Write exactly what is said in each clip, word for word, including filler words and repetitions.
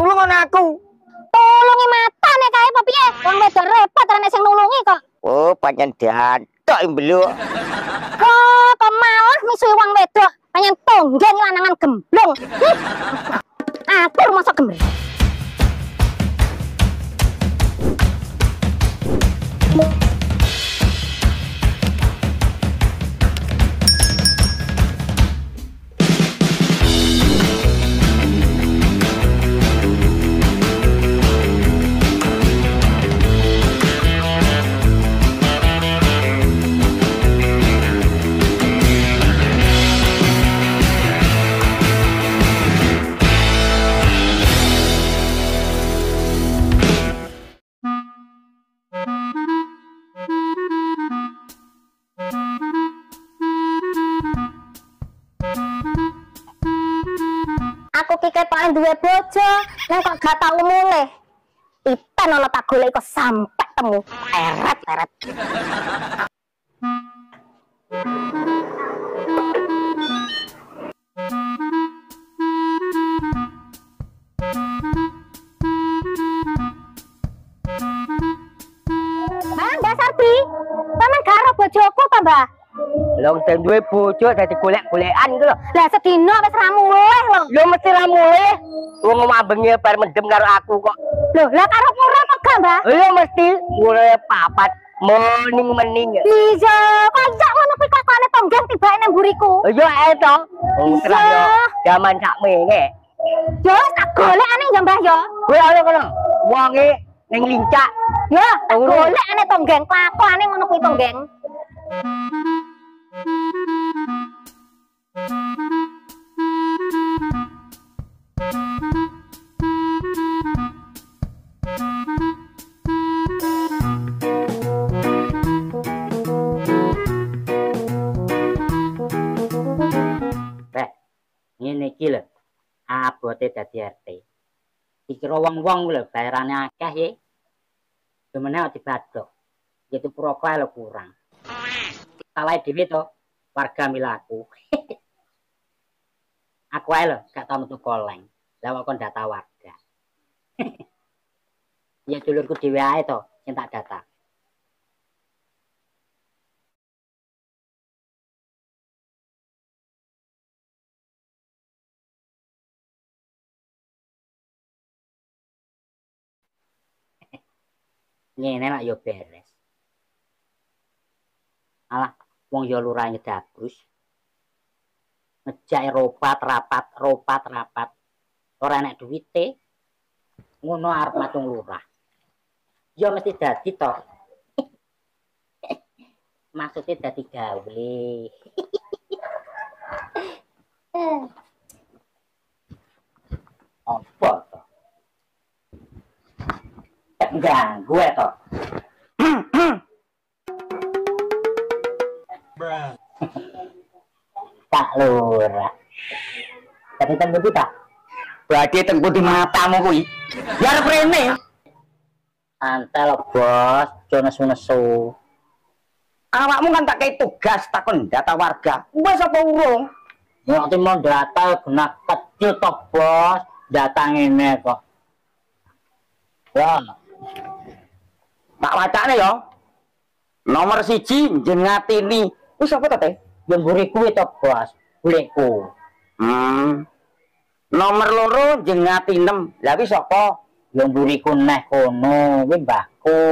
Tulungan aku. Tulungi matane kae apa piye? Wong wedok repot ana sing nulungi kok. Oh, pancen dadak mbeluk. Kok kok malah misuhi wong wedok, pancen tonggen lanangan gemblung. Atur mosok gemblung. Aku kike paling duwe bojo, nang kok gak tau mulih. Pitan ana tak golek kok sampe temu. Eret-eret. Mbak, Mbak Sardi, sampean gak ro bojoku ta, Mbak? Long ten duwe bojo dadi golek-golekan iku lho. Lah sedina wis ra mulih lho. Lho mesti ra mulih. Wong omah bengi bar mendem karo aku kok. Lho, lah karo pura apa gak, Mbak? Lho mesti mulai papat mening-mening. Iya, kok ngono kuwi kakane tonggen tibake nang mburiku. Yo ae to. Wong terang yo jaman sakmene. Yo tak golekane ya, Mbah yo. Kowe ana kono. Wonge ning lincak. Yo, tak golekane tonggen kelakuane ngono kuwi tonggen. Ngene iki lho, abote dadi R T. Dikira wong-wong lho bayarane akeh ya. Demene kok dibadok. Gitu puroko lho kurang. Salah dhewe to, warga milaku. Aku ae lho gak tau metu koleng. Lah kok kon data warga. Ya dulurku dhewe ae to sing tak data. Ngene mak yo beres. Alah, wong yo lurah nyedabrus. Ngejak ropat rapat, ropat rapat. Ora enek duwite. Ngono arep matung lurah. Yo mesti dadi to. Maksudnya dadi gawe. Apa to? Ganggu ya toh. Pak Lurah. Tapi tengku kita. Berarti tengku di matamu kuwi. Biar rene. Antel bos, jono nesu-nesu. Awakmu kan tak kei tugas takon data warga. Wes apa urung? Nek mau data guna kecil toh bos, data ngene kok. Wah. Tak wacane ya. Nomor siji jengatini. Wis apa to teh? Yang buriku itu bos, buleku. Hmm. Nomor loro jengatinem. Lah wis apa? Yang buriku neh kono, kuwi mbahku.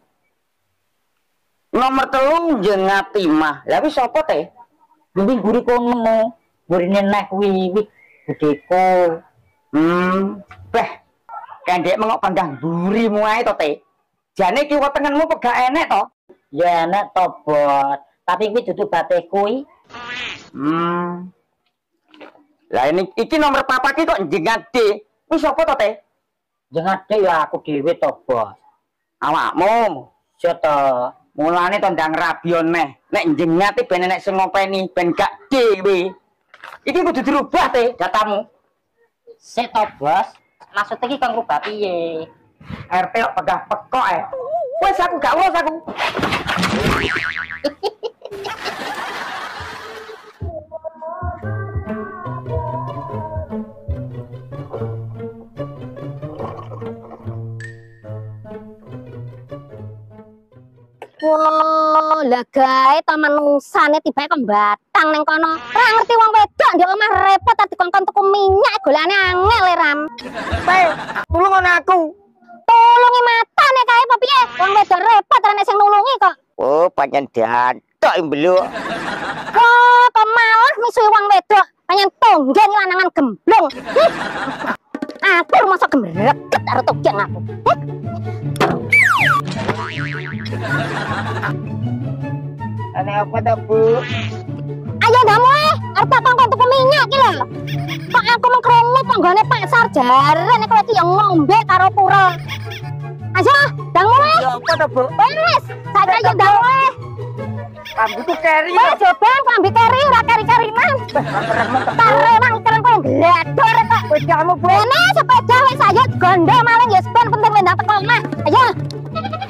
Nomor telu jengatimah. Lah wis apa teh? Kuwi buriku nemu. Burine neh kuwi budeku. Hmm. Beh. Kendek mengok pandang burimu ae to teh. Jane kiwa tengenmu pegak enek to? Ya enek to, Bos. Tapi kuwi dudu bateku iki. Hmm. Lah ini iki nomor papa iki kok jengat D. Wis apa to, Teh? Jengat D ya aku dhewe to, Bos. Awakmu. Yo to. Mulane to ndang rabion neh. Nek jengat iki ben enek sing ngopeni ben gak dhewe. Iki kudu dirubah, Teh, datamu. Sik to, Bos. Maksud iki kang rubah piye? R T kok pegah pekok eh. Wes aku gak urus aku. Wow, lah gawe ta manungsane tibae kok batang ning kono. Ora ngerti wong wedok ndek omah repot tadi kongkon tuku minyak golane angel e Ram. Pe, tulung ana aku. Tulungi matane kae apa piye? Wong wedok repot ora nek sing nulungi kok. Oh, pancen dadak mbeluk. Wah, kok malah misuhi wong wedok. Panjen tonggen lanangan gemblong. Atur masa gemreket karo togeng aku. Ane apa ta, Bu? Ayo ndamu eh, arep tak kongkon tuku minyak iki lho. Kok aku mengkrungu panggone pasar jaren kowe iki ya ngombe karo pura. Ayo, ndamu eh. Ya apa ta, Bu? Wes, saiki ayo ndamu eh. Kamu tuh keri. Wes jobang klambi keri ora keri-keriman. Taremang keren kowe gledor kok. Pedamu, Bu. Ini sepeda wis ayo gondo maling ya ben penting wendang teko omah. Ayo.